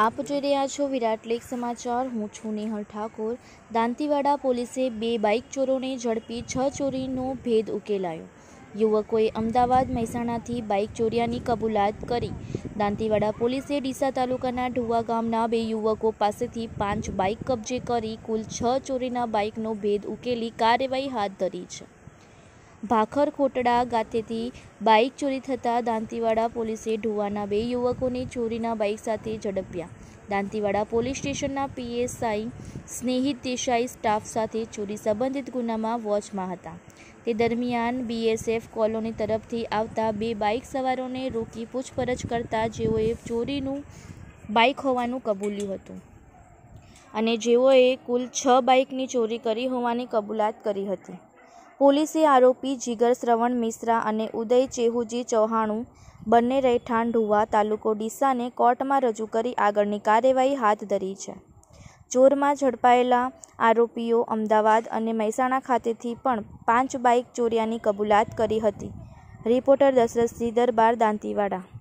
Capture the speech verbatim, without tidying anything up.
આપ જોઈ રહ્યા છો વિરાટ લેખ સમાચાર। હું છું નેહલ ઠાકોર। દાંતીવાડા પોલીસે બે બાઇક ચોરોને ઝડપી છ ચોરીનો ભેદ ઉકેલાયો। યુવકોએ અમદાવાદ મહેસાણાથી બાઇક ચોર્યાની કબૂલાત કરી। દાંતીવાડા પોલીસે ડીસા તાલુકાના ઢુવા ગામના બે યુવકો પાસેથી પાંચ બાઇક કબજે કરી કુલ છ ચોરીના બાઇકનો ભેદ ઉકેલી કાર્યવાહી હાથ ધરી છે। ભાખર ખોટડા ગાતેથી બાઇક ચોરી થતાં દાંતીવાડા પોલીસે ઢુવાના બે યુવકોને ચોરીના બાઇક સાથે ઝડપ્યા। દાંતીવાડા પોલીસ સ્ટેશનના પીએસઆઈ સ્નેહિત દેસાઈ સ્ટાફ સાથે ચોરી સંબંધિત ગુનામાં વોચમાં હતા। તે દરમિયાન બીએસએફ કોલોની તરફથી આવતા બે બાઇક સવારોને રોકી પૂછપરછ કરતા જેઓએ ચોરીનું બાઇક હોવાનું કબૂલ્યું હતું અને જેઓએ કુલ છ બાઇકની ચોરી કરી હોવાની કબૂલાત કરી હતી। પોલીસે આરોપી જીગર શ્રવણ મિશ્રા અને ઉદય ચેહુજી ચૌહાણું બંને રહેઠાણ ઢુવા તાલુકો ડીસાને કોર્ટમાં રજૂ કરી આગળની કાર્યવાહી હાથ ધરી છે। ચોરમાં ઝડપાયેલા આરોપીઓ અમદાવાદ અને મહેસાણા ખાતેથી પણ પાંચ બાઇક ચોર્યાની કબૂલાત કરી હતી। રિપોર્ટર દશરથસિંહ દરબાર, દાંતીવાડા।